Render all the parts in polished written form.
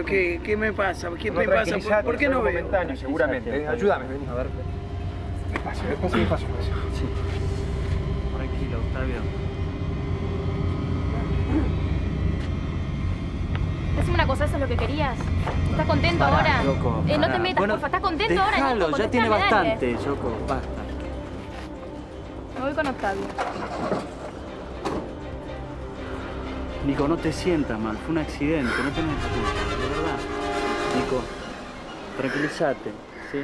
¿Qué me pasa? ¿Qué No, me pasa? ¿Por qué no veo? Momentáneo, seguramente. Ayúdame, vení. A ver. Despacio, despacio. Sí. Tranquilo, Octavio. Decime una cosa, ¿eso es lo que querías? ¿Estás contento Pará, ahora? loco, No te pará. metas, Bueno, porfa. ¿Estás contento ahora, déjalo, Nico? ya tiene Contestame, dale. bastante, Yoko. Basta. Me voy con Octavio. Nico, no te sientas mal. Fue un accidente, no tenés la culpa, de verdad. Nico, tranquilízate, ¿sí?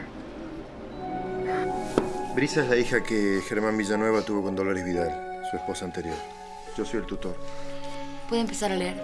Brisa es la hija que Germán Villanueva tuvo con Dolores Vidal, su esposa anterior. Yo soy el tutor. ¿Puede empezar a leer?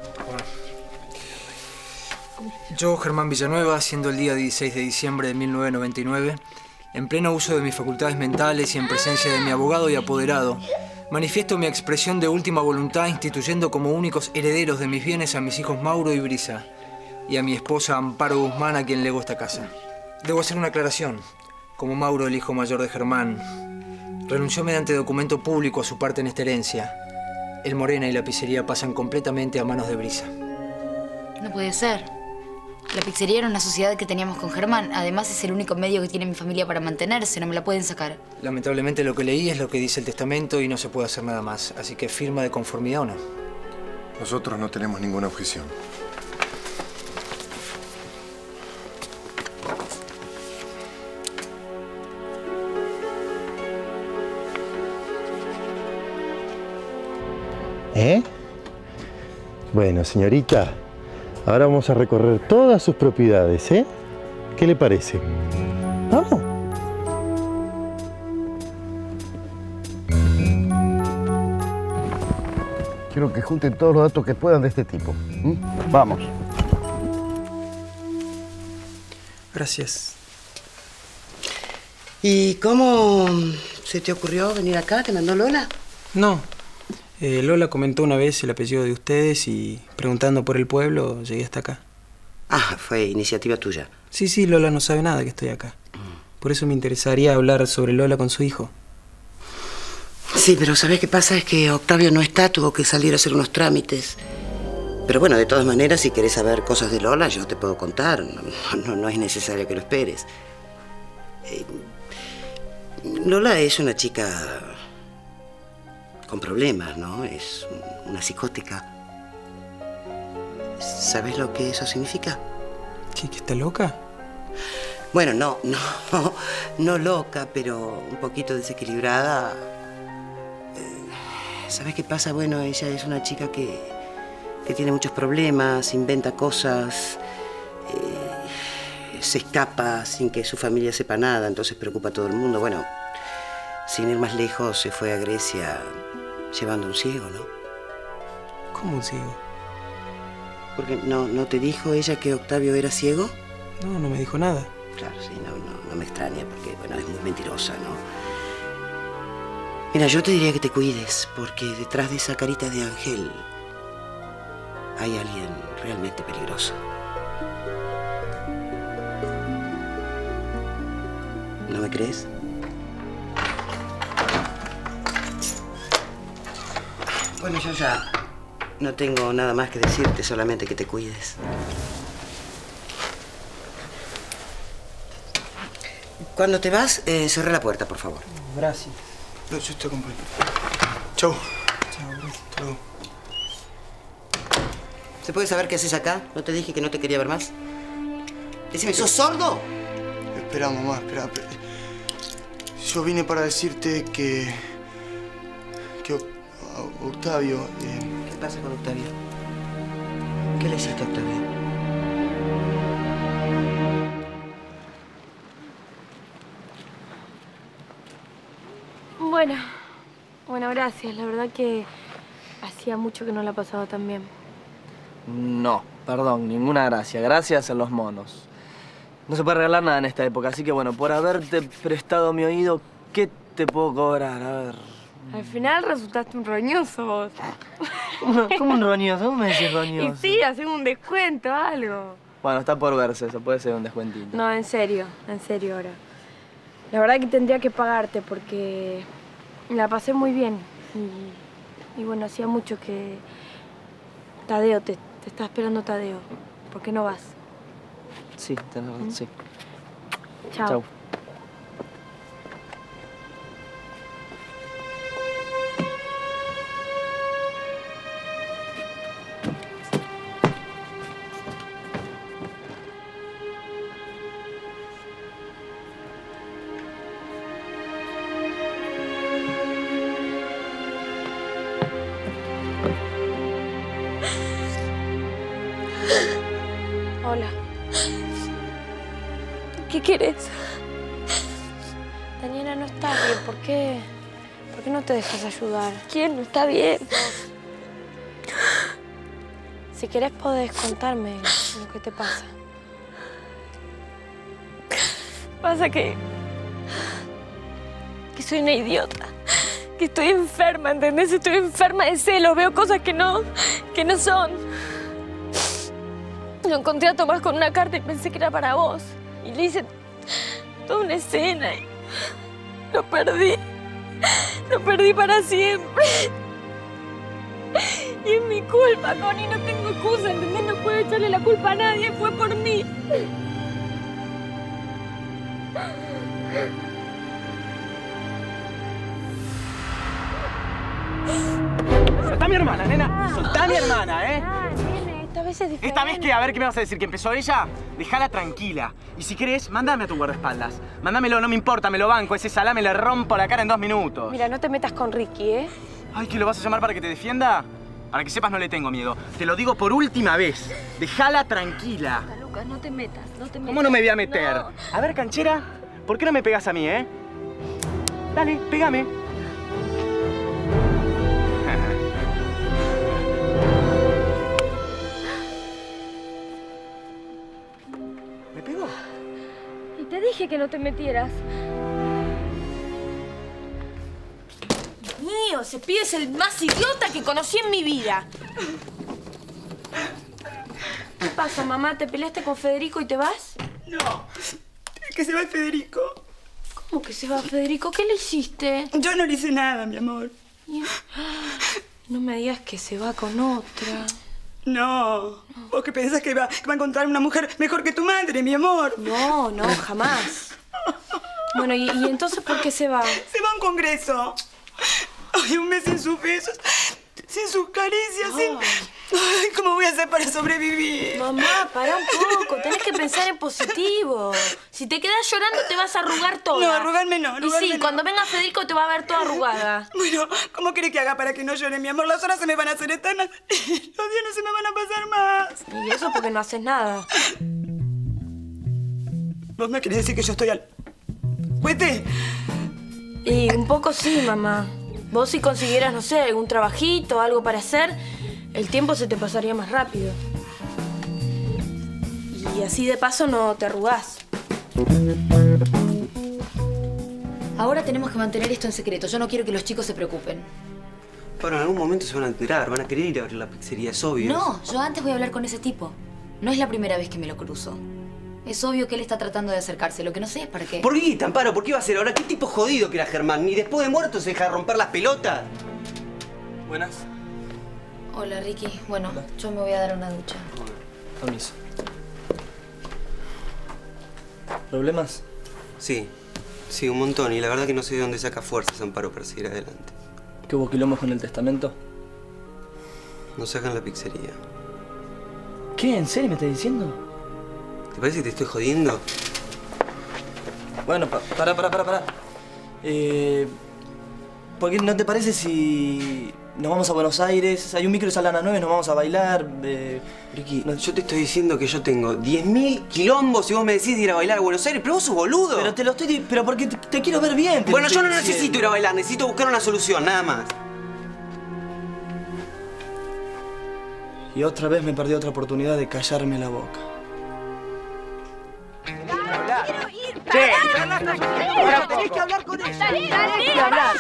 Yo, Germán Villanueva, siendo el día 16 de diciembre de 1999, en pleno uso de mis facultades mentales y en presencia de mi abogado y apoderado, manifiesto mi expresión de última voluntad instituyendo como únicos herederos de mis bienes a mis hijos Mauro y Brisa y a mi esposa Amparo Guzmán, a quien lego esta casa. Debo hacer una aclaración. Como Mauro, el hijo mayor de Germán, renunció mediante documento público a su parte en esta herencia, el Morena y la pizzería pasan completamente a manos de Brisa. No puede ser. La pizzería era una sociedad que teníamos con Germán. Además, es el único medio que tiene mi familia para mantenerse. No me la pueden sacar. Lamentablemente lo que leí es lo que dice el testamento y no se puede hacer nada más. Así que firma de conformidad o no. Nosotros no tenemos ninguna objeción. Bueno, señorita, ahora vamos a recorrer todas sus propiedades, ¿eh? ¿Qué le parece? ¿Vamos? Quiero que junten todos los datos que puedan de este tipo. Vamos. Gracias. ¿Y cómo se te ocurrió venir acá? ¿Te mandó Lola? No. Lola comentó una vez el apellido de ustedes y preguntando por el pueblo llegué hasta acá. Ah, fue iniciativa tuya. Sí, Lola no sabe nada que estoy acá. Por eso me interesaría hablar sobre Lola con su hijo. Sí, pero ¿sabés qué pasa? Es que Octavio no está, tuvo que salir a hacer unos trámites. Pero bueno, de todas maneras, si querés saber cosas de Lola, yo te puedo contar. No es necesario que lo esperes. Lola es una chica con problemas, ¿no? Es una psicótica. ¿Sabes lo que eso significa? ¿Sí, que está loca? Bueno, no loca, pero un poquito desequilibrada. ¿Sabes qué pasa? Bueno, ella es una chica que tiene muchos problemas, inventa cosas, se escapa sin que su familia sepa nada, entonces preocupa a todo el mundo. Bueno, sin ir más lejos, se fue a Grecia llevando un ciego, ¿no? ¿Cómo un ciego? Porque ¿no te dijo ella que Octavio era ciego? No me dijo nada. Claro, sí, no me extraña porque, bueno, es muy mentirosa, ¿no? Mira, yo te diría que te cuides, porque detrás de esa carita de ángel hay alguien realmente peligroso. ¿No me crees? Bueno, yo ya no tengo nada más que decirte, solamente que te cuides. Cuando te vas, cerrá la puerta, por favor. Gracias. No, yo te acompaño. Chau. Chau, hasta luego. ¿Se puede saber qué haces acá? ¿No te dije que no te quería ver más? Decime, ¿sos sordo? Espera, mamá, espera. Yo vine para decirte que Octavio... ¿Qué pasa con Octavio? ¿Qué le hiciste a Octavio? Bueno, gracias. La verdad que hacía mucho que no la pasaba tan bien. No, perdón, ninguna gracia. Gracias a los monos. No se puede regalar nada en esta época, así que bueno, por haberte prestado mi oído, ¿qué te puedo cobrar? A ver. Al final resultaste un roñoso vos. ¿Cómo un roñoso? ¿Cómo me decís roñoso? Y sí, hacemos un descuento, algo. Bueno, está por verse eso, puede ser un descuentito. No, en serio ahora. La verdad que tendría que pagarte porque la pasé muy bien. Y bueno, hacía mucho que... Tadeo, te está esperando Tadeo. ¿Por qué no vas? Sí, tenés razón, sí. Chao. Chau. Hola. ¿Qué quieres? Daniela, no está bien. ¿Por qué no te dejas ayudar? ¿Quién no está bien? Si querés podés contarme lo que te pasa. Pasa que soy una idiota. Que estoy enferma, ¿entendés? Estoy enferma de celos. Veo cosas que no son. Lo encontré a Tomás con una carta y pensé que era para vos. Y le hice toda una escena y lo perdí. Lo perdí para siempre. Y es mi culpa, Connie, no tengo excusa, ¿entendés? No puedo echarle la culpa a nadie, fue por mí. Soltá a mi hermana, nena. Soltá a mi hermana, ¿eh? Nene, esta vez es diferente. ¿Esta vez qué? A ver, ¿qué me vas a decir? ¿Que empezó ella? Déjala tranquila. Y si querés, mándame a tu guardaespaldas. Mándamelo, no me importa, me lo banco. Ese salame le rompo la cara en 2 minutos. Mira, no te metas con Ricky, ¿eh? Ay, ¿que lo vas a llamar para que te defienda? Para que sepas, no le tengo miedo. Te lo digo por última vez. Déjala tranquila. Lucas, no te metas, no te metas. ¿Cómo no me voy a meter? No. A ver, canchera, ¿por qué no me pegas a mí, eh? Dale, pégame. ¿Me pegó? Y te dije que no te metieras. Dios mío, ese pibe es el más idiota que conocí en mi vida. ¿Qué pasa, mamá? ¿Te peleaste con Federico y te vas? No, que se va el Federico. ¿Cómo que se va Federico? ¿Qué le hiciste? Yo no le hice nada, mi amor. No me digas que se va con otra. No. ¿Vos qué pensás que va a encontrar una mujer mejor que tu madre, mi amor? No, no, jamás. Bueno, ¿y entonces por qué se va? Se va a un congreso. Ay, un mes sin sus besos, sin sus caricias, sin... Ay, ¿cómo voy a hacer para sobrevivir? Mamá, pará un poco. Tenés que pensar en positivo. Si te quedas llorando te vas a arrugar toda. No, arrugarme no, arrugarme Y sí, no. cuando venga Federico te va a ver toda arrugada. Bueno, ¿cómo querés que haga para que no llore, mi amor? Las horas se me van a hacer eternas. Los días no se me van a pasar más. Y eso porque no haces nada. ¿Vos me querés decir que yo estoy al... ¡Cuete! Y un poco sí, mamá. Vos si consiguieras, no sé, algún trabajito, algo para hacer, el tiempo se te pasaría más rápido. Y así de paso no te arrugás. Ahora tenemos que mantener esto en secreto. Yo no quiero que los chicos se preocupen. Pero en algún momento se van a enterar, van a querer ir a abrir la pizzería, es obvio. No, yo antes voy a hablar con ese tipo. No es la primera vez que me lo cruzo. Es obvio que él está tratando de acercarse. Lo que no sé es para qué. ¿Por qué, Amparo? ¿Por qué iba a ser ahora? ¿Qué tipo jodido que era Germán? Ni después de muerto se deja romper las pelotas. Buenas. Hola, Ricky. Bueno, yo me voy a dar una ducha. Permiso. ¿Problemas? Sí, sí, un montón. Y la verdad que no sé de dónde saca fuerzas Amparo para seguir adelante. ¿Qué hubo quilombos con el testamento? Nos sacan la pizzería. ¿Qué? ¿En serio me estás diciendo? ¿Te parece que te estoy jodiendo? Bueno, pará. ¿Por qué no te parece si nos vamos a Buenos Aires? Hay un micro y sale a las 9, nos vamos a bailar. Ricky, yo te estoy diciendo que yo tengo 10.000 quilombos y vos me decís de ir a bailar a Buenos Aires, pero vos sos boludo. Pero te lo estoy... Pero porque te quiero ver bien. Bueno, yo no necesito ir a bailar, necesito buscar una solución, nada más. Y otra vez me perdí otra oportunidad de callarme la boca. Che, ahora tenés que hablar con ella. Tenés que hablar.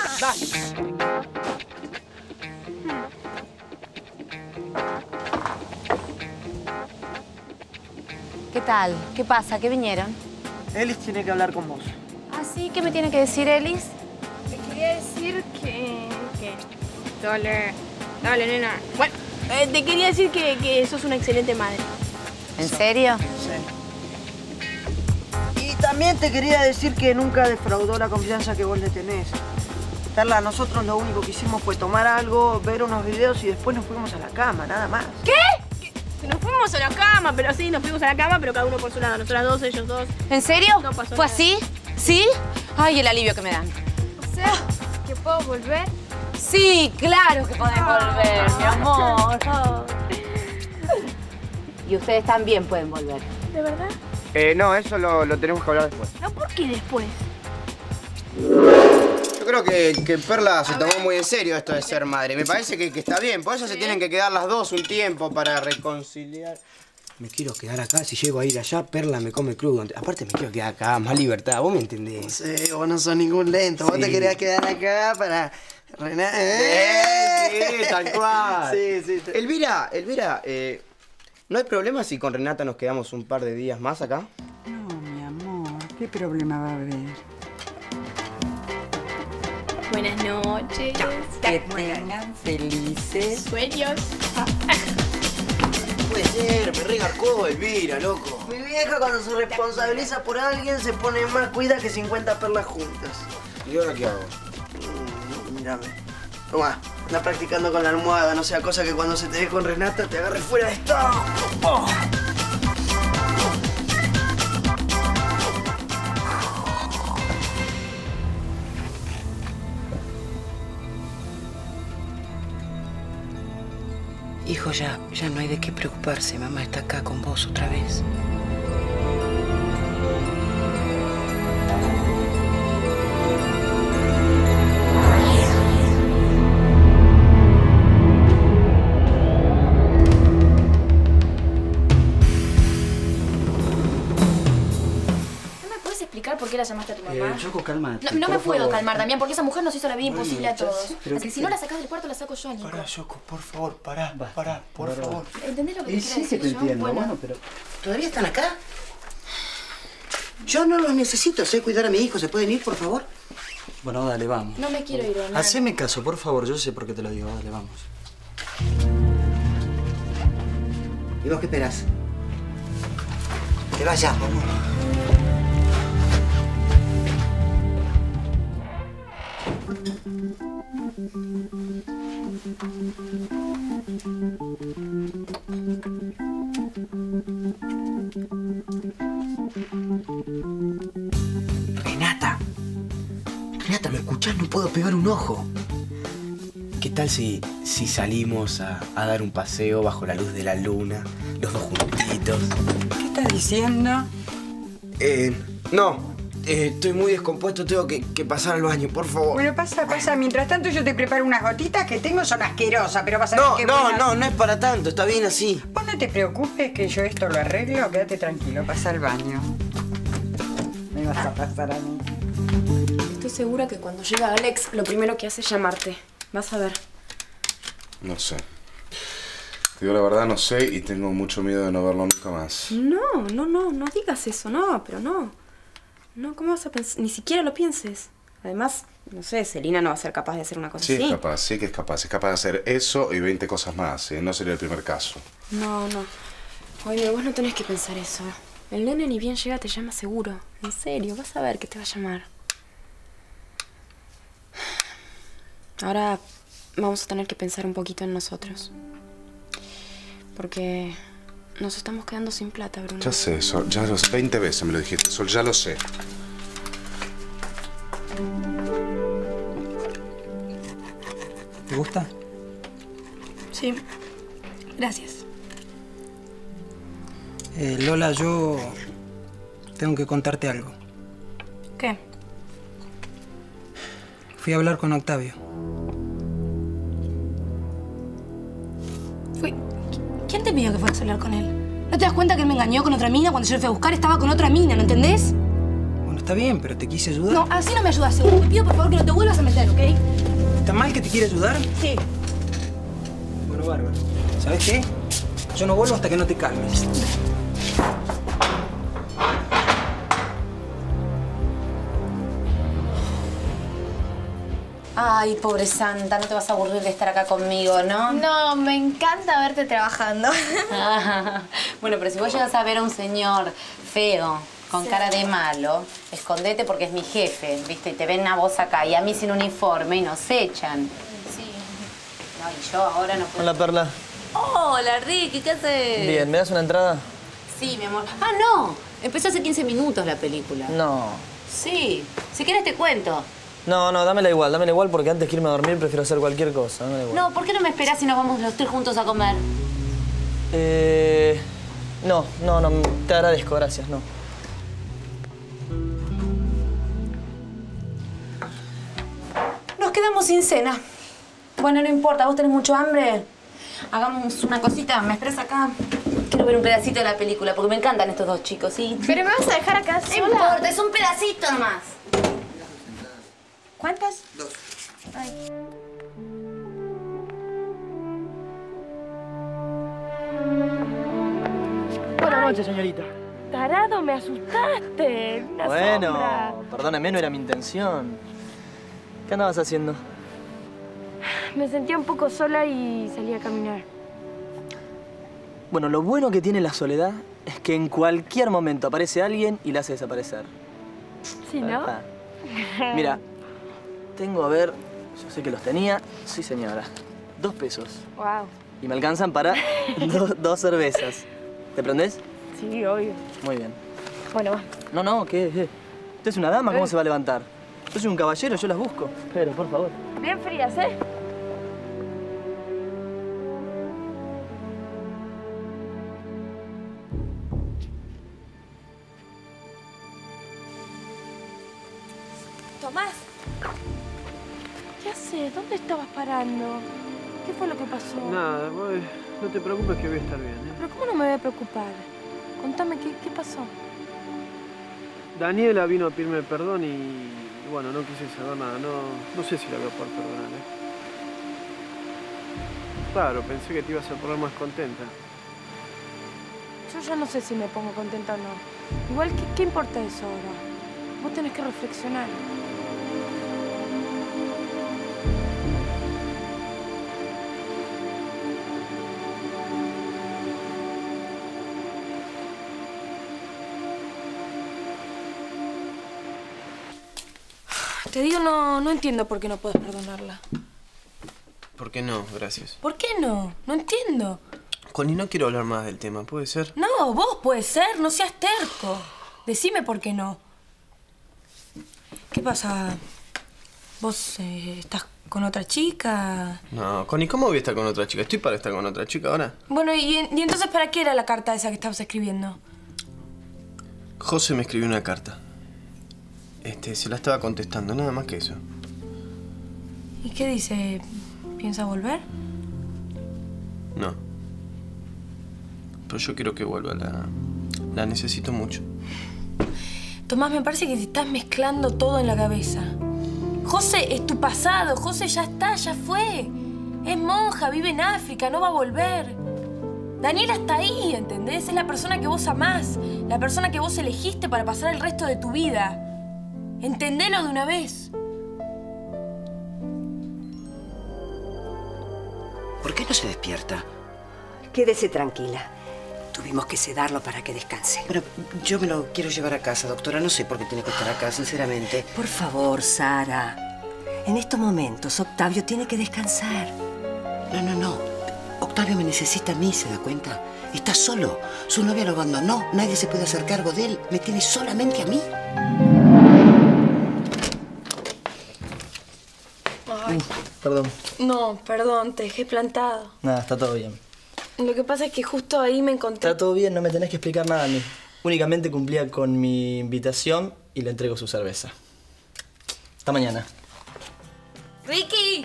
¿Qué tal? ¿Qué pasa? ¿Qué vinieron? Elis tiene que hablar con vos. ¿Ah, sí? ¿Qué me tiene que decir Elis? Te quería decir que... Dale, nena. Bueno, te quería decir que sos una excelente madre. ¿En serio? Sí. Y también te quería decir que nunca defraudó la confianza que vos le tenés. Perla, nosotros lo único que hicimos fue tomar algo, ver unos videos y después nos fuimos a la cama, nada más. ¿Qué? Nos fuimos a la cama, pero sí, nos fuimos a la cama, pero cada uno por su lado. Nosotras dos, ellos dos. ¿En serio? No pasó ¿Fue nada. así? ¿Sí? Ay, el alivio que me dan. O sea, ¿que puedo volver? Sí, claro que podés volver, mi amor. Y ustedes también pueden volver. ¿De verdad? No, eso lo tenemos que hablar después. No, ¿por qué después? Yo creo que Perla se tomó muy en serio esto de ser madre. Me parece que está bien. Por eso se tienen que quedar las dos un tiempo para reconciliar. Me quiero quedar acá. Si llego a ir allá, Perla me come crudo. Aparte me quiero quedar acá, más libertad. ¿Vos me entendés? Sí, vos no sos ningún lento. Vos te querías quedar acá para... Sí, tal cual. Sí. Elvira, ¿no hay problema si con Renata nos quedamos un par de días más acá? No, mi amor. ¿Qué problema va a haber? Buenas noches. Que tengan felices sueños. No puede ser, me regarcó Elvira, loco. Mi vieja cuando se responsabiliza por alguien se pone más cuida que 50 perlas juntas. ¿Y ahora qué hago? Mírame. Toma, anda practicando con la almohada, no sea cosa que cuando se te ve con Renata te agarre fuera de estado. Oh. Hijo, ya no hay de qué preocuparse. Mamá está acá con vos otra vez. ¿Por qué la llamaste a tu mamá? Choco, cálmate. No me puedo favor. calmar, Damián, porque esa mujer nos hizo la vida imposible a todos. Pero Así que si no la sacás del cuarto, la saco yo, Nico. Pará, Choco, por favor, pará, por favor. ¿Entendés lo que te quiero Sí decir que te yo? entiendo, bueno, pero... ¿Todavía están acá? Yo no los necesito, sé cuidar a mi hijo. ¿Se pueden ir, por favor? Bueno, dale, vamos. No me quiero ir, Damián. Haceme caso, por favor. Yo sé por qué te lo digo. Dale, vamos. ¿Y vos qué esperás? Que vaya. Renata, ¿me escuchás? No puedo pegar un ojo. ¿Qué tal si salimos a dar un paseo bajo la luz de la luna, los dos juntitos? ¿Qué estás diciendo? No. Estoy muy descompuesto, tengo que pasar al baño, por favor. Bueno, pasa. Mientras tanto yo te preparo unas gotitas que tengo, son asquerosas, pero vas a ver qué buenas. No es para tanto, está bien así. Vos no te preocupes que yo esto lo arreglo, quédate tranquilo, pasa al baño. Me vas a pasar a mí. Estoy segura que cuando llega Alex, lo primero que hace es llamarte. Vas a ver. No sé. Te digo la verdad, no sé y tengo mucho miedo de no verlo nunca más. No digas eso, pero no. No, ¿cómo vas a pensar? Ni siquiera lo pienses. Además, no sé, Celina no va a ser capaz de hacer una cosa Sí, así. es capaz, sí que es capaz. Es capaz de hacer eso y 20 cosas más. No sería el primer caso. No. Oye, vos no tenés que pensar eso. El nene ni bien llega te llama seguro. En serio, vas a ver que te va a llamar. Ahora vamos a tener que pensar un poquito en nosotros. Porque nos estamos quedando sin plata, Bruno. Ya sé, Sol, ya 20 veces me lo dijiste, Sol, ya lo sé. ¿Te gusta? Sí. Gracias. Lola, yo tengo que contarte algo. ¿Qué? Fui a hablar con Octavio. ¿Quién te pidió que fueras a hablar con él? ¿No te das cuenta que él me engañó con otra mina? Cuando yo lo fui a buscar estaba con otra mina, ¿no entendés? Bueno, está bien, pero te quise ayudar. No, así no me ayudas, seguro. Te pido por favor que no te vuelvas a meter, ¿ok? ¿Está mal que te quiera ayudar? Sí. Bueno, bárbaro. ¿Sabes qué? Yo no vuelvo hasta que no te calmes. Ay, pobre Santa, no te vas a aburrir de estar acá conmigo, ¿no? No, me encanta verte trabajando. Bueno, pero si vos llegas a ver a un señor feo, con cara de malo, escondete porque es mi jefe, ¿viste? Y te ven a vos acá y a mí sin uniforme y nos echan. Sí. No, y yo ahora no puedo... Hola, Perla. Hola, Ricky, ¿qué haces? Bien, ¿me das una entrada? Sí, mi amor. Ah, no. Empezó hace 15 minutos la película. No. Sí. Si quieres te cuento. No, dámela igual porque antes que irme a dormir prefiero hacer cualquier cosa. Dámela igual. No, ¿por qué no me esperás si nos vamos los tres juntos a comer? No, te agradezco, gracias, no. Nos quedamos sin cena. Bueno, no importa, ¿vos tenés mucho hambre? Hagamos una cosita, ¿me esperas acá? Quiero ver un pedacito de la película, porque me encantan estos dos chicos, ¿sí? ¿Pero me vas a dejar acá sola? No importa, es un pedacito nomás. ¿Cuántas? 2. Ay. Buenas noches, señorita. Tarado, me asustaste. Una Bueno, sombra. perdóneme, no era mi intención. ¿Qué andabas haciendo? Me sentía un poco sola y salí a caminar. Bueno, lo bueno que tiene la soledad es que en cualquier momento aparece alguien y la hace desaparecer. ¿Sí, no? Ajá. Mira, tengo, a ver, yo sé que los tenía. Sí, señora. 2 pesos. Wow. Y me alcanzan para 2 cervezas. ¿Te prendés? Sí, obvio. Muy bien. Bueno, va. No, ¿qué? ¿Usted es una dama? ¿Cómo se va a levantar? Yo soy un caballero, yo las busco. Pero, por favor. Bien frías, ¿eh? Tomás. ¿Qué haces? ¿Dónde estabas parando? ¿Qué fue lo que pasó? Nada, vos no te preocupes que voy a estar bien, ¿eh? ¿Pero cómo no me voy a preocupar? Contame, ¿qué pasó? Daniela vino a pedirme perdón y bueno, no quise saber nada. No sé si la voy a poder perdonar, ¿eh? Claro, pensé que te ibas a poner más contenta. Yo ya no sé si me pongo contenta o no. Igual, ¿qué importa eso ahora? Vos tenés que reflexionar. Te digo, no entiendo por qué no puedes perdonarla. ¿Por qué no? Gracias. ¿Por qué no? No entiendo. Connie, no quiero hablar más del tema, ¿puede ser? No, vos puede ser, no seas terco. Decime por qué no. ¿Qué pasa? ¿Vos estás con otra chica? No, Connie, ¿cómo voy a estar con otra chica? Estoy para estar con otra chica ahora. Bueno, ¿y entonces para qué era la carta esa que estabas escribiendo? José me escribió una carta. Se la estaba contestando, nada más que eso. ¿Y qué dice? ¿Piensa volver? No. Pero yo quiero que vuelva, la necesito mucho. Tomás, me parece que te estás mezclando todo en la cabeza. José, es tu pasado. José ya está, ya fue. Es monja, vive en África, no va a volver. Daniela está ahí, ¿entendés? Es la persona que vos amás. La persona que vos elegiste para pasar el resto de tu vida. Entendelo de una vez. ¿Por qué no se despierta? Quédese tranquila. Tuvimos que sedarlo para que descanse. Bueno, yo me lo quiero llevar a casa, doctora. No sé por qué tiene que estar acá, sinceramente. Por favor, Sara. En estos momentos, Octavio tiene que descansar. No. Octavio me necesita a mí, ¿se da cuenta? Está solo. Su novia lo abandonó. Nadie se puede hacer cargo de él. Me tiene solamente a mí. Ay. Perdón. No, perdón, te dejé plantado. Nada, está todo bien. Lo que pasa es que justo ahí me encontré... Está todo bien, no me tenés que explicar nada a mí. Únicamente cumplía con mi invitación y le entrego su cerveza. Hasta mañana. ¡Ricky!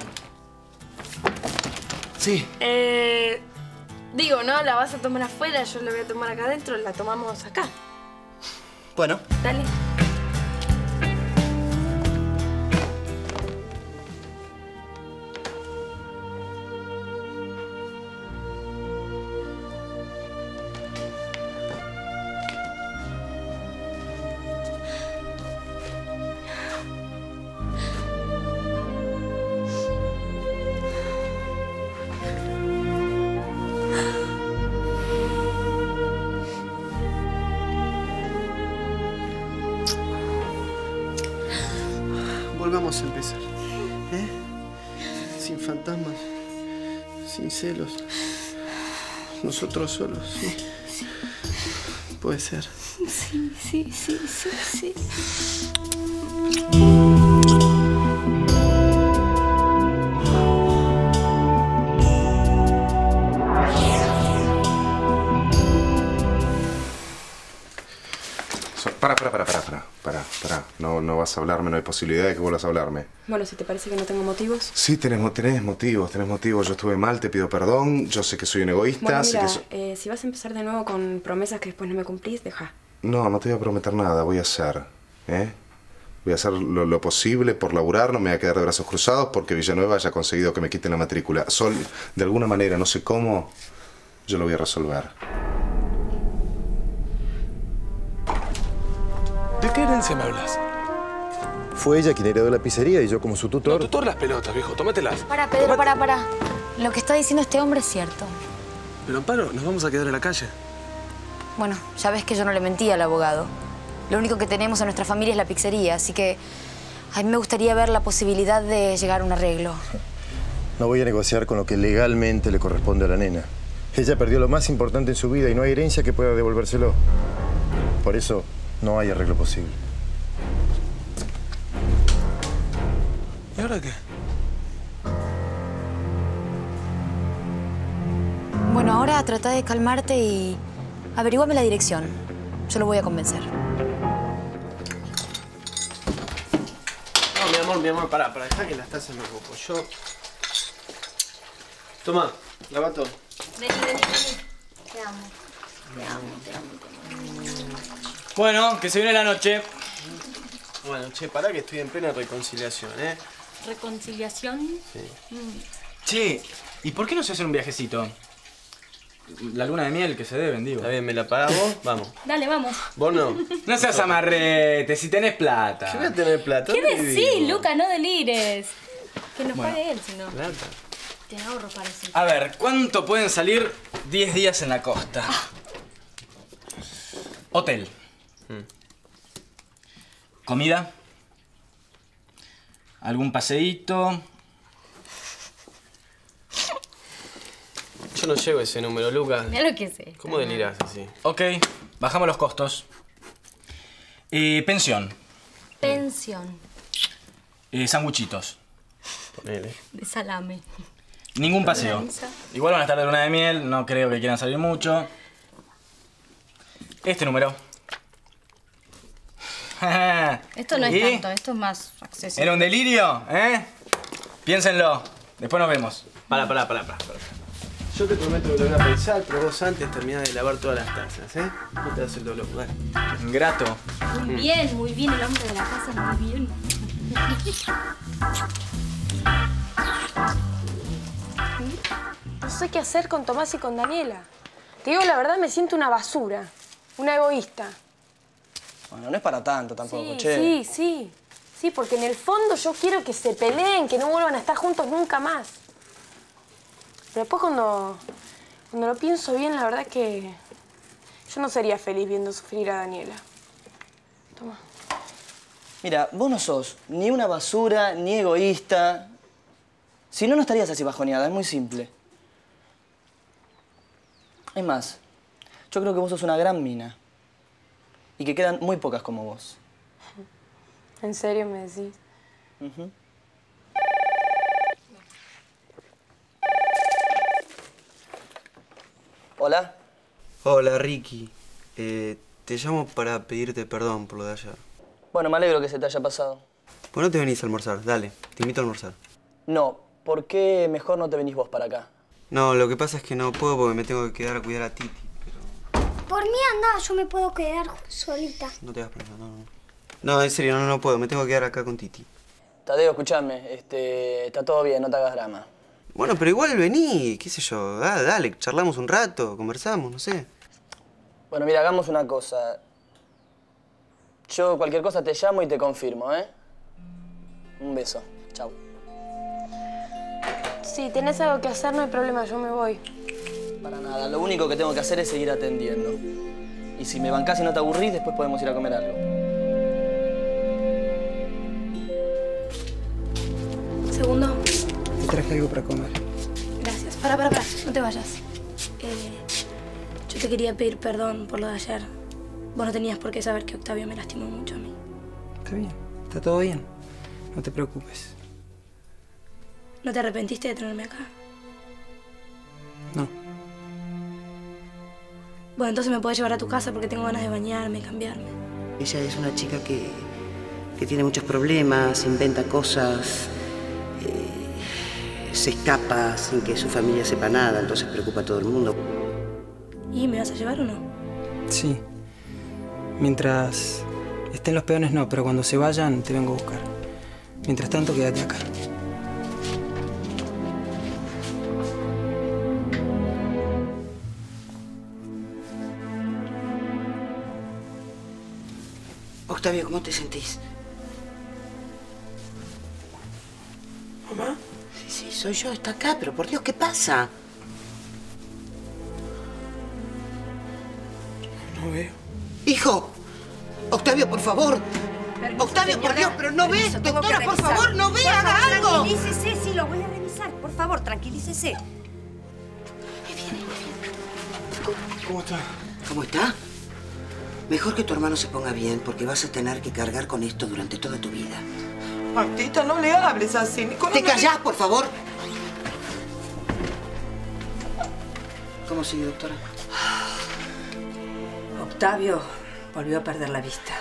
Sí. Digo, ¿no? La vas a tomar afuera, yo la voy a tomar acá adentro, la tomamos acá. Bueno. Dale. Vamos a empezar. ¿Eh? Sin fantasmas, sin celos. Nosotros solos, ¿sí? Sí. Puede ser. Sí, sí, sí, sí, sí. Pará. No vas a hablarme, no hay posibilidad de que vuelvas a hablarme. Bueno, si te parece que no tengo motivos. Sí, tenés motivos. Yo estuve mal, te pido perdón. Yo sé que soy un egoísta. Bueno, mira, sé que si vas a empezar de nuevo con promesas que después no me cumplís, deja. No te voy a prometer nada, voy a hacer. Voy a hacer lo posible por laburar, no me voy a quedar de brazos cruzados porque Villanueva haya conseguido que me quiten la matrícula. Sol, de alguna manera, no sé cómo, yo lo voy a resolver. ¿De qué herencia me hablas? Fue ella quien heredó la pizzería y yo como su tutor. No, tutor las pelotas, viejo, tómatelas. Para, Pedro, para. Lo que está diciendo este hombre es cierto. Pero Amparo, nos vamos a quedar en la calle. Bueno, ya ves que yo no le mentí al abogado. Lo único que tenemos en nuestra familia es la pizzería, así que a mí me gustaría ver la posibilidad de llegar a un arreglo. No voy a negociar con lo que legalmente le corresponde a la nena. Ella perdió lo más importante en su vida y no hay herencia que pueda devolvérselo. Por eso no hay arreglo posible. ¿Y ahora qué? Bueno, ahora trata de calmarte y averiguame la dirección. Yo lo voy a convencer. No, mi amor, pará, dejá que las tazas me ocupo. Yo... Toma, lava todo. Vení. Te amo. Bueno, que se viene la noche. Bueno, che, pará que estoy en plena reconciliación, ¿eh? ¿Reconciliación? Sí. Che, ¿y por qué no se hace un viajecito? La luna de miel que se deben, digo. Está bien, ¿me la pagás vos? Vamos. Dale, vamos. ¿Vos no? No seas amarrete, si tenés plata. ¿Qué voy a tener plata? ¿Qué ¿Dónde decís, vivo? Luca? No delires. Que nos Bueno. pague él, si no. Plata. Te ahorro para eso. A ver, ¿cuánto pueden salir 10 días en la costa? Hotel. Comida. ¿Algún paseíto? Yo no llego a ese número, Lucas. Mira lo que sé. ¿Cómo delirás así? Ok, bajamos los costos. Pensión. Pensión. Sanguchitos. Ponele. De salame. Ningún paseo. Organiza. Igual van a estar de luna de miel, no creo que quieran salir mucho. Este número. Esto no es ¿Y? tanto, esto es más accesible. ¿Era un delirio? Piénsenlo. Después nos vemos. Pará. Yo te prometo que lo voy a pensar, pero vos antes terminás de lavar todas las tazas, ¿eh? No te das el dolor, dale. Ingrato. Muy bien, el hombre de la casa, muy bien. No sé qué hacer con Tomás y con Daniela. Te digo la verdad, me siento una basura. Una egoísta. Bueno, no es para tanto tampoco, che. Sí, porque en el fondo yo quiero que se peleen, que no vuelvan a estar juntos nunca más. Pero después cuando lo pienso bien, la verdad que yo no sería feliz viendo sufrir a Daniela. Toma. Mira, vos no sos ni una basura, ni egoísta. Si no, no estarías así bajoneada, es muy simple. Es más, yo creo que vos sos una gran mina. Y que quedan muy pocas como vos. ¿En serio me decís? ¿Hola? Hola, Ricky. Te llamo para pedirte perdón por lo de ayer. Bueno, me alegro que se te haya pasado. ¿Por qué no te venís a almorzar? Dale, te invito a almorzar. No, ¿por qué mejor no te venís vos para acá? No, lo que pasa es que no puedo porque me tengo que quedar a cuidar a Titi. Por mí anda, yo me puedo quedar solita. No te hagas pensar, no. No, en serio, no puedo. Me tengo que quedar acá con Titi. Tadeo, escúchame. Está todo bien, no te hagas drama. Bueno, pero igual vení, qué sé yo. Dale, charlamos un rato, conversamos, no sé. Bueno, mira, hagamos una cosa. Yo cualquier cosa te llamo y te confirmo, ¿eh? Un beso. Chau. Si tenés algo que hacer, no hay problema, yo me voy. Para nada, lo único que tengo que hacer es seguir atendiendo. Y si me bancás y no te aburrís, después podemos ir a comer algo. traje algo para comer. Gracias. Para, no te vayas. Yo te quería pedir perdón por lo de ayer. Vos no tenías por qué saber que Octavio me lastimó mucho a mí. Está bien, está todo bien. No te preocupes. ¿No te arrepentiste de tenerme acá? No. Bueno, entonces me podés llevar a tu casa porque tengo ganas de bañarme, cambiarme. Ella es una chica que tiene muchos problemas, inventa cosas, se escapa sin que su familia sepa nada, entonces preocupa a todo el mundo. ¿Y me vas a llevar o no? Sí. Mientras estén los peones no, pero cuando se vayan te vengo a buscar. Mientras tanto, quédate acá. Octavio, ¿cómo te sentís? ¿Mamá? Sí, soy yo, está acá, pero por Dios, ¿qué pasa? No veo. ¡Hijo! Octavio, por favor. Octavio, por Dios, pero no ves. Doctora, por favor, no ve, haga algo. Tranquilícese, sí, lo voy a revisar. Por favor, tranquilícese. ¿Cómo está? ¿Cómo está? Mejor que tu hermano se ponga bien, porque vas a tener que cargar con esto durante toda tu vida. Martita, no le hables así. ¿Te callás, por favor? ¿Cómo sigue, doctora? Octavio volvió a perder la vista.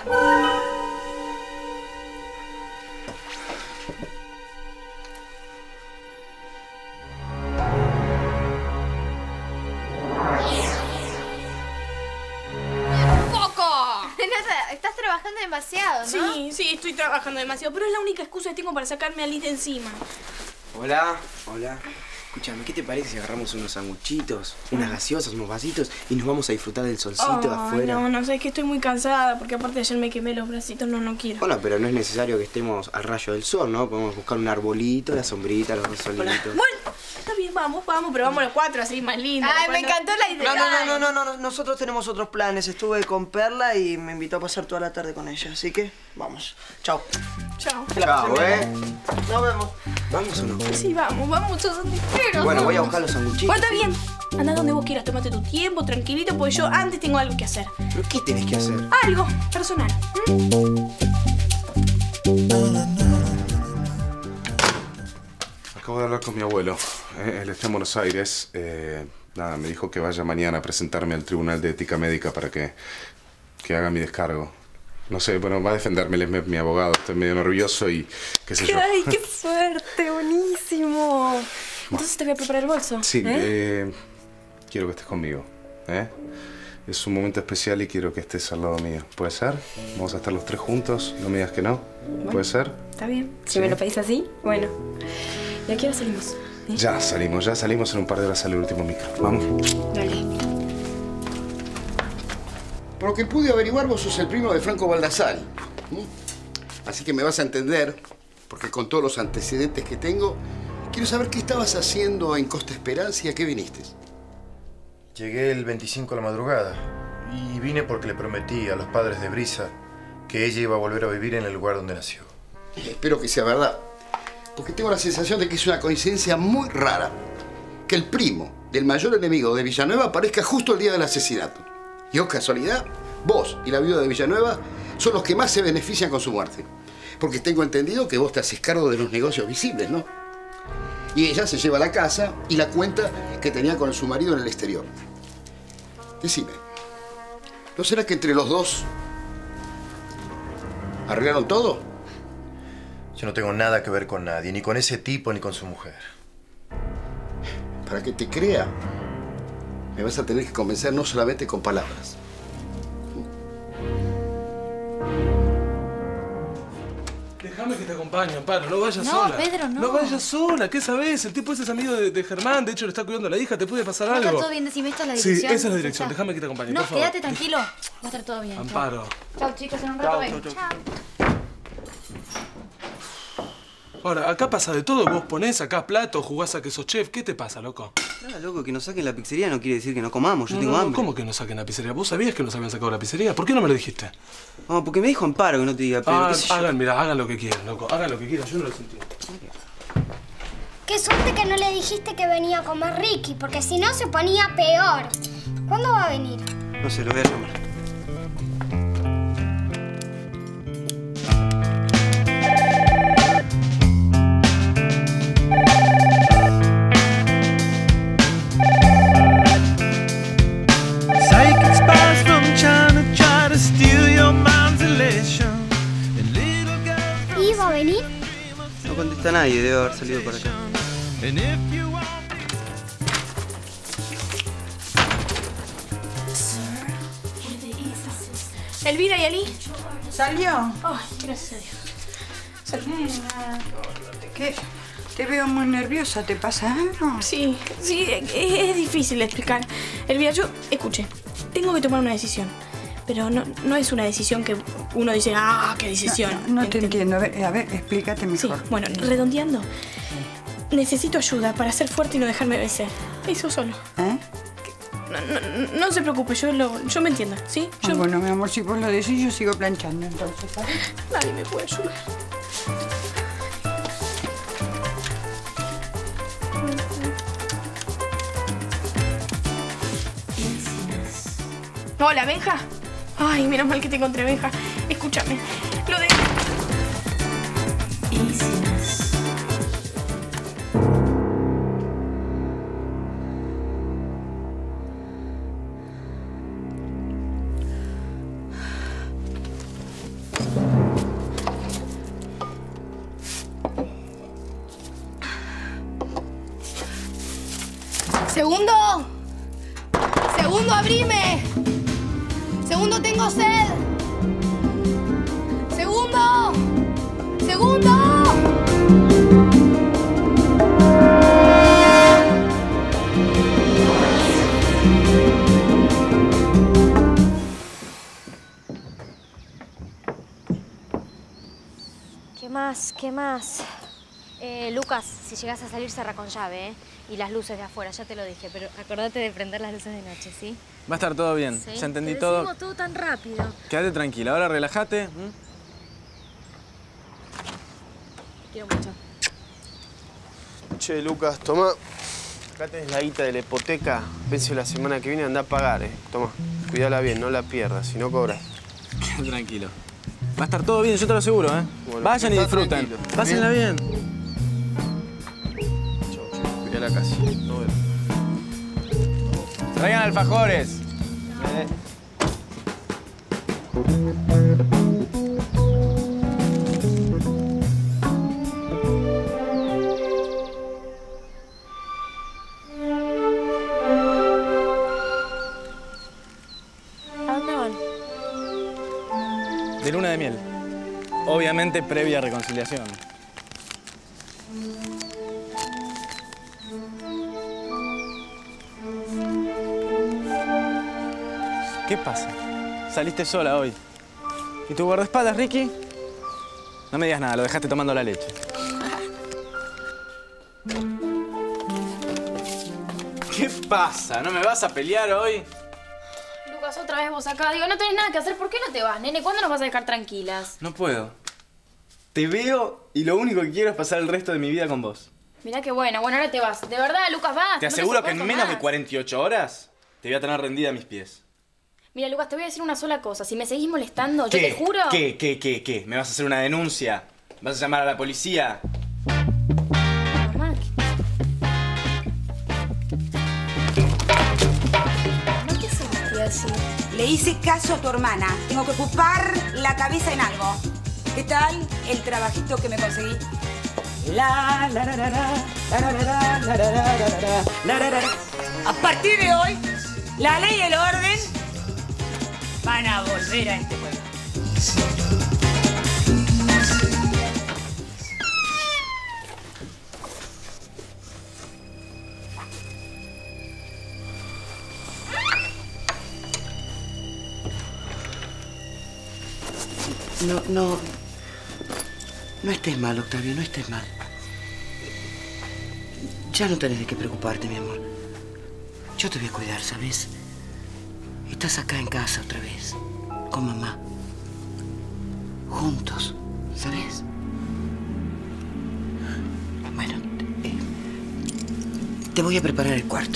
Estás trabajando demasiado, ¿no? Sí, estoy trabajando demasiado, pero es la única excusa que tengo para sacarme a Liz de encima. Hola. Escúchame, ¿qué te parece si agarramos unos sanguchitos, unas gaseosas, unos vasitos y nos vamos a disfrutar del solcito de afuera? No, sé, es que estoy muy cansada porque aparte ayer me quemé los bracitos, no quiero. Bueno, pero no es necesario que estemos al rayo del sol, ¿no? Podemos buscar un arbolito, la sombrita, los dos solitos. Bueno, está bien, vamos, pero vamos los cuatro, así más lindo. Ay, me encantó la idea. No, nosotros tenemos otros planes. Estuve con Perla y me invitó a pasar toda la tarde con ella, así que vamos. Chao. Chao. Chao, Nos vemos. ¿Vamos o no? Sí, vamos, yo donde quiero. Bueno, voy a buscar los sanguchitos. Bueno, está bien. Anda donde vos quieras, tómate tu tiempo, tranquilito, porque yo antes tengo algo que hacer. ¿Pero qué tenés que hacer? Algo personal. Acabo de hablar con mi abuelo. Él está en Buenos Aires. Nada, me dijo que vaya mañana a presentarme al Tribunal de Ética Médica para que haga mi descargo. No sé, bueno, va a defenderme, él es mi abogado. Estoy medio nervioso y qué sé yo. ¡Ay, qué suerte! ¡Buenísimo! Entonces te voy a preparar el bolso. Sí, quiero que estés conmigo. Es un momento especial y quiero que estés al lado mío. ¿Puede ser? Vamos a estar los tres juntos. No me digas que no. ¿Puede ser? Está bien. Si me lo pedís así, bueno. ¿Y a qué hora salimos? Ya salimos en un par de horas, sale el último micro. Vamos. Dale. Por lo que pude averiguar, vos sos el primo de Franco Baldassari. Así que me vas a entender, porque con todos los antecedentes que tengo, quiero saber qué estabas haciendo en Costa Esperanza y a qué viniste. Llegué el 25 a la madrugada y vine porque le prometí a los padres de Brisa que ella iba a volver a vivir en el lugar donde nació. Espero que sea verdad, porque tengo la sensación de que es una coincidencia muy rara que el primo del mayor enemigo de Villanueva aparezca justo el día del asesinato. Y, oh casualidad, vos y la viuda de Villanueva son los que más se benefician con su muerte. Porque tengo entendido que vos te haces cargo de los negocios visibles, ¿no? Y ella se lleva la casa y la cuenta que tenía con su marido en el exterior. Decime, ¿no será que entre los dos arreglaron todo? Yo no tengo nada que ver con nadie, ni con ese tipo ni con su mujer. Para que te crea, me vas a tener que convencer no solamente con palabras. Déjame que te acompañe, Amparo. No vayas sola. No, Pedro, no. No vayas sola. ¿Qué sabés? El tipo ese es amigo de Germán. De hecho, le está cuidando a la hija. ¿Te puede pasar algo? Va a estar todo bien. Decime, ¿esta es la dirección? Sí, esa es la dirección. Déjame que te acompañe, No, por favor. quédate tranquilo. Va a estar todo bien. Amparo. Chao, chicos. En un rato vengo. Chao. Ahora, acá pasa de todo. Vos ponés acá platos, jugás a que sos chef. ¿Qué te pasa, loco? Nada, loco, que nos saquen la pizzería no quiere decir que no comamos. Yo tengo No, hambre. ¿cómo que nos saquen la pizzería? ¿Vos sabías que nos habían sacado la pizzería? ¿Por qué no me lo dijiste? No, porque me dijo Amparo que no te diga, pero qué sé yo. Hagan lo que quieran, loco. Hagan lo que quieran. Yo no lo sentí. Qué suerte que no le dijiste que venía a comer Ricky, porque si no se ponía peor. ¿Cuándo va a venir? No sé, lo voy a llamar. ¿Iba a venir? No contesta nadie, debe haber salido por acá. Elvira y Ali. ¿Salió? Ay, gracias a Dios. ¿Qué? Te veo muy nerviosa, ¿te pasa algo? Sí, es difícil de explicar. Elvira, escuche, tengo que tomar una decisión. Pero no es una decisión que uno dice, ¡ah, qué decisión! No te entiendo. A ver, explícate mejor. Sí, bueno, redondeando. Necesito ayuda para ser fuerte y no dejarme vencer. Eso solo. ¿Eh? No se preocupe, yo me entiendo, ¿sí? Bueno, mi amor, si vos lo decís, yo sigo planchando, entonces, ¿sabes? Nadie me puede ayudar. Hola, Benja. Ay, menos mal que te encontré, Benja. Escúchame. Lo de... ¡Segundo! ¡Segundo, abrime! ¡Segundo, tengo sed! ¡Segundo! ¡Segundo! ¿Qué más? ¿Qué más? Lucas, si llegas a salir, cerra con llave, ¿eh? Y las luces de afuera, ya te lo dije, pero acordate de prender las luces de noche, ¿sí? Va a estar todo bien. ¿Sí? Ya entendí Te todo. decimos todo tan rápido. Quédate tranquila. Ahora relájate. Quiero mucho. Che, Lucas, toma. Acá tenés la guita de la hipoteca. Vence la semana que viene, anda a pagar, Toma, cuídala bien, no la pierdas, si no cobras. Tranquilo. Va a estar todo bien, yo te lo aseguro, Bueno, vayan y disfruten. tranquilo. Pásenla bien. Cuidá la casa. Todo bien. Traigan alfajores. ¿A dónde van? De luna de miel. Obviamente previa reconciliación. ¿Qué pasa? Saliste sola hoy. ¿Y tu guardaespaldas, Ricky? No me digas nada, lo dejaste tomando la leche. ¿Qué pasa? ¿No me vas a pelear hoy? Lucas, otra vez vos acá. Digo, no tenés nada que hacer. ¿Por qué no te vas, nene? ¿Cuándo nos vas a dejar tranquilas? No puedo. Te veo y lo único que quiero es pasar el resto de mi vida con vos. Mirá qué bueno. Bueno, ahora te vas. De verdad, Lucas, vas. Te aseguro que en menos de 48 horas te voy a tener rendida a mis pies. Mira, Lucas, te voy a decir una sola cosa. Si me seguís molestando, yo te juro... ¿Qué? ¿Me vas a hacer una denuncia? ¿Vas a llamar a la policía? Mamá, ¿qué se me así? Le hice caso a tu hermana. Tengo que ocupar la cabeza en algo. ¿Qué tal el trabajito que me conseguí? A partir de hoy, la ley y el orden van a volver a este pueblo. No estés mal, Octavio, no estés mal. Ya no tenés de qué preocuparte, mi amor. Yo te voy a cuidar, ¿sabes? Estás acá en casa otra vez, con mamá. Juntos, ¿sabes? Bueno, te voy a preparar el cuarto.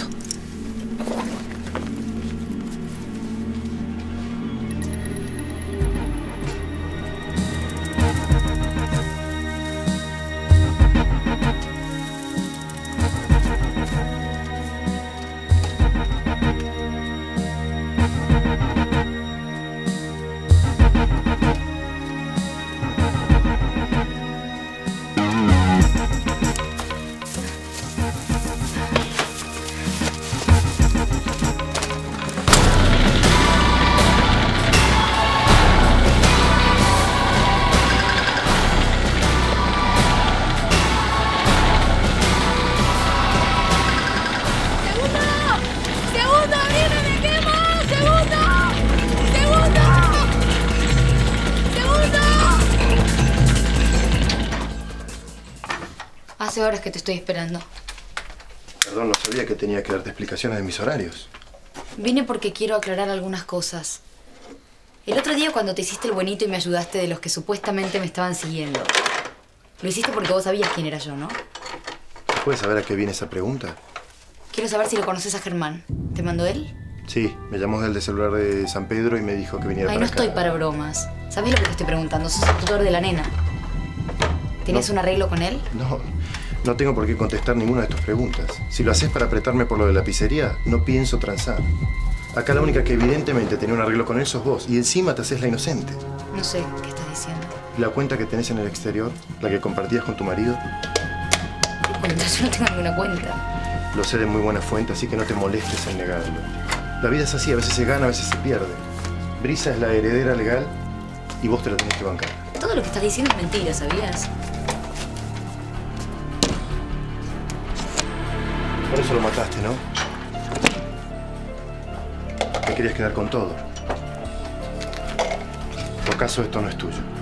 Hace horas que te estoy esperando. Perdón, no sabía que tenía que darte explicaciones de mis horarios. Vine porque quiero aclarar algunas cosas. El otro día cuando te hiciste el buenito y me ayudaste de los que supuestamente me estaban siguiendo, lo hiciste porque vos sabías quién era yo, ¿no? ¿Puedes saber a qué viene esa pregunta? Quiero saber si lo conoces a Germán. ¿Te mandó él? Sí, me llamó del celular de San Pedro y me dijo que viniera Ay, para no acá. estoy para bromas. ¿Sabés lo que te estoy preguntando? Sos el tutor de la nena. ¿Tenés un arreglo con él? No tengo por qué contestar ninguna de tus preguntas. Si lo haces para apretarme por lo de la pizzería, no pienso transar. Acá la única que evidentemente tenía un arreglo con él sos vos. Y encima te haces la inocente. No sé qué estás diciendo. ¿La cuenta que tenés en el exterior? ¿La que compartías con tu marido? ¿Qué cuenta? Yo no tengo ninguna cuenta. Lo sé de muy buena fuente, así que no te molestes en negarlo. La vida es así, a veces se gana, a veces se pierde. Brisa es la heredera legal y vos te la tenés que bancar. Todo lo que estás diciendo es mentira, ¿sabías? Por eso lo mataste, ¿no? Te querías quedar con todo. Por caso esto no es tuyo.